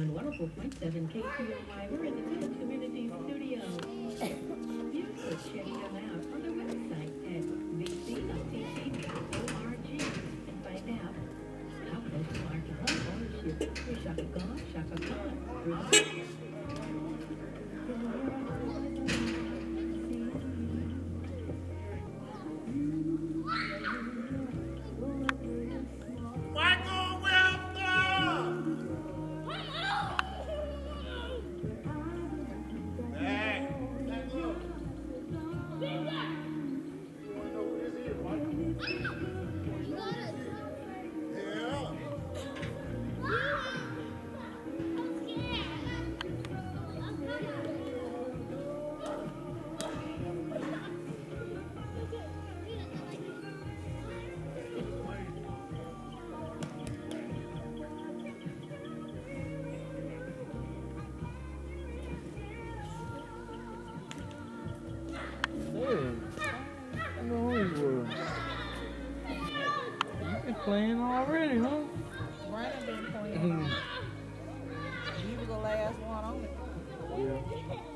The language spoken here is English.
on 104.7 KTOY. We're in the Middle Community Studio. You could check them out on their website at vctc.org and find out how close you are to home ownership. We're Shaka Khan, Shaka Khan. Playing already, huh? Brandon been playing. He was the last one on it. Yeah.